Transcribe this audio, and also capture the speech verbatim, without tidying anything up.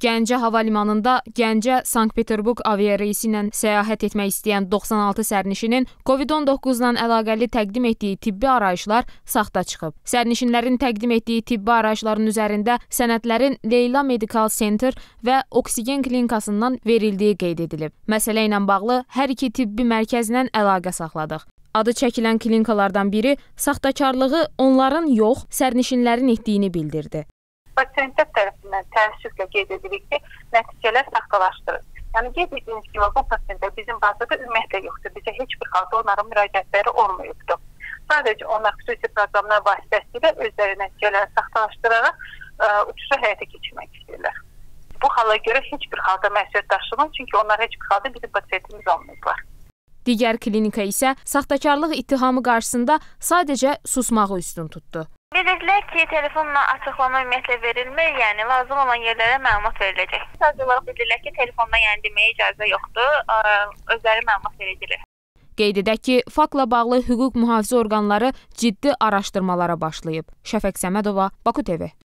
Gəncə hava limanında Gəncə-Sankt-Peterburq aviareysi ilə səyahət etmək istəyən doxsan altı sərnişinin Covid on doqquz ilə əlaqəli təqdim etdiyi tibbi arayışlar saxta çıxıb. Sərnişinlərin təqdim etdiyi tibbi arayışların üzərində sənədlərin Leyla Medical Center və Oksigen klinikasından verildiyi qeyd edilib. Məsələ ilə bağlı hər iki tibbi mərkəzlə əlaqə saxladıq. Adı çəkilən klinikalardan biri saxtakarlığı onların yox, sərnişinlərin etdiyini bildirdi. Pasiyentlər tərəfindən təəssüflə qeyd edirik ki, nəticələr saxtalaşdırır. Yəni, qeyd etdiyiniz kimi, bu pasiyentlər bizim bazada ümumiyyətlə yoxdur. Bizə heç bir halda onların müraciətləri olmayıbdır. Sadəcə onlar xüsusi proqramlar vasitəsilə özləri nəticələri saxtalaşdıraraq ə, uçuşu həyata keçirmək istəyirlər. Bu hala görə heç bir halda məsuliyyət daşımır, çünki onlar heç bir halda bizim pasiyentimiz olmayıblar. Digər klinika isə saxtakarlıq ittihamı qarşısında sadəcə susmağı üstün tutdu. Bildirdilər ki, telefonla açıqlama ümumiyyətlə verilmir, yəni lazım olan yerlərə məlumat veriləcək. Sadəcə olaraq bildirdilər ki, telefonla yəni deməyə icazə yoxdur, özləri məlumat verəcəklər. Qeyd edək ki, faktla bağlı hüquq mühafizə orqanları ciddi araşdırmalara başlayıb. Şəfəq Səmədova, Baku T V.